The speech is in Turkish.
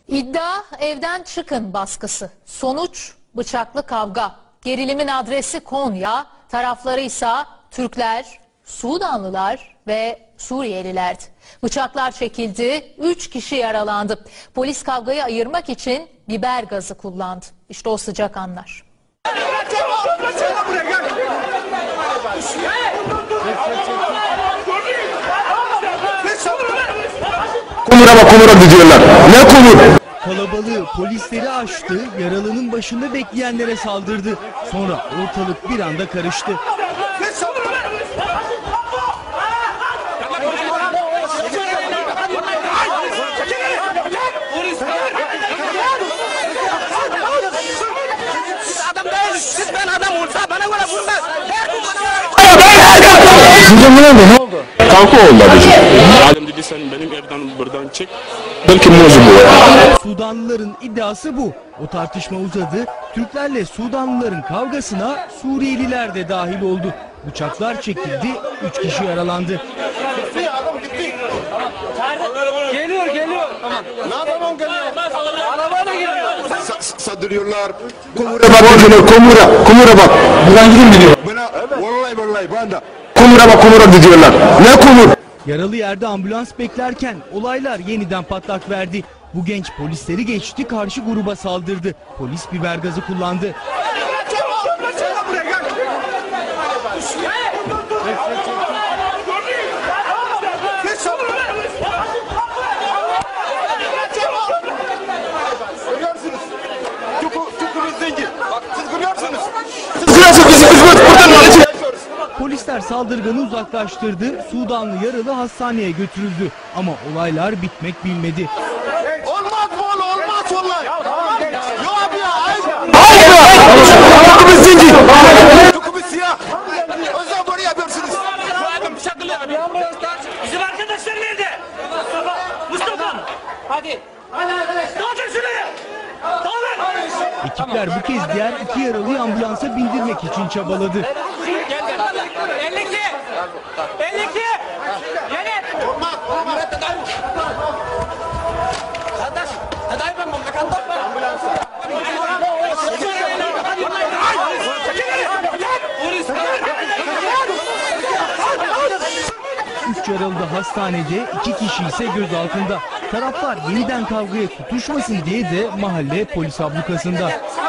İddia evden çıkın baskısı. Sonuç bıçaklı kavga. Gerilimin adresi Konya, tarafları ise Türkler, Sudanlılar ve Suriyelilerdi. Bıçaklar çekildi, 3 kişi yaralandı. Polis kavgayı ayırmak için biber gazı kullandı. İşte o sıcak anlar. Kumura gidiyorlar. Ne kumur? Kalabalığı polisleri aştı, yaralının başında bekleyenlere saldırdı. Sonra ortalık bir anda karıştı. Ne oldu? Kanka oldu abicim. Adem dedi sen benim evden buradan çık. Belki muzum bu. Sudanlıların iddiası bu. O tartışma uzadı. Türklerle Sudanlıların kavgasına Suriyeliler de dahil oldu. Bıçaklar çekildi, 3 kişi yaralandı. Geliyor. Tamam. Ne zaman geliyor? Arabaya geliyor. Sadırıyorlar. Kumura bak. Buradan gidin mi diyor. Bana vallahi ben de. Kumura gidiyorlar. Ne kumur? Yaralı yerde ambulans beklerken olaylar yeniden patlak verdi. Bu genç polisleri geçti, karşı gruba saldırdı. Polis biber gazı kullandı. Görüyorsunuz. Çukurun zengin. Bak siz görüyorsunuz. Polisler saldırganı uzaklaştırdı. Sudanlı yaralı hastaneye götürüldü. Ama olaylar bitmek bilmedi. Olmaz bu olmaz vallahi. Yok abi ya. Hayır! Zengin! Çukur siyah. Özel böyle yapıyorsunuz. Bizim arkadaşlar nerede? Mustafa. Hadi arkadaşlar. Dağıtın şuraya. Dağılın. Ekipler bu kez diğer 2 yaralıyı ambulansa bindirmek için çabaladı. Gel. 52. Yönet. Kardeş. Hadi ben memlekette. Üç yaralı da hastanede, 2 kişi ise gözaltında. Taraflar yeniden kavgaya tutuşmasın diye de mahalle polis ablukasında.